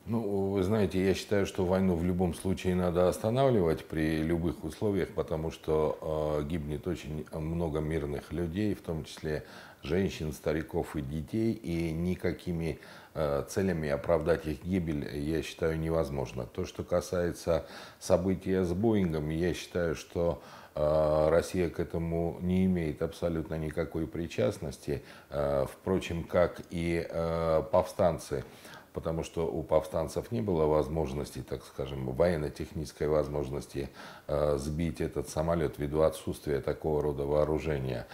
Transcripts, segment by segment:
Ну, вы знаете, я считаю, что войну в любом случае надо останавливать при любых условиях, потому что гибнет очень много мирных людей, в том числе женщин, стариков и детей, и никакими целями оправдать их гибель, я считаю, невозможно. То, что касается события с Боингом, я считаю, что Россия к этому не имеет абсолютно никакой причастности, впрочем, как и повстанцы, потому что у повстанцев не было возможности, так скажем, военно-технической возможности сбить этот самолет ввиду отсутствия такого рода вооружения.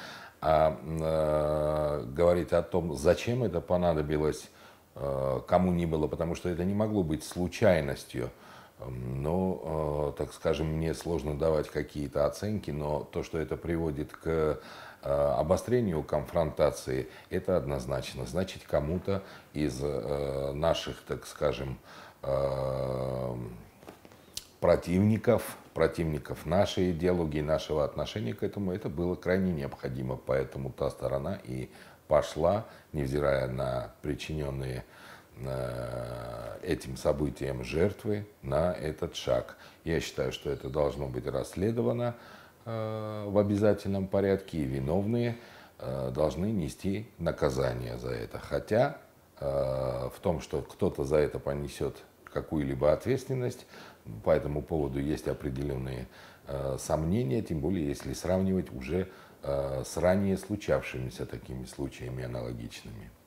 Говорить о том, зачем это понадобилось кому ни было, потому что это не могло быть случайностью. Но, так скажем, мне сложно давать какие-то оценки, но то, что это приводит к обострению конфронтации, это однозначно. Значит, кому-то из наших, так скажем, противников нашей идеологии, нашего отношения к этому, это было крайне необходимо. Поэтому та сторона и пошла, невзирая на причиненные этим событиям жертвы, на этот шаг. Я считаю, что это должно быть расследовано в обязательном порядке, и виновные должны нести наказание за это. Хотя в том, что кто-то за это понесет какую-либо ответственность, по этому поводу есть определенные сомнения, тем более если сравнивать уже с ранее случавшимися такими случаями аналогичными.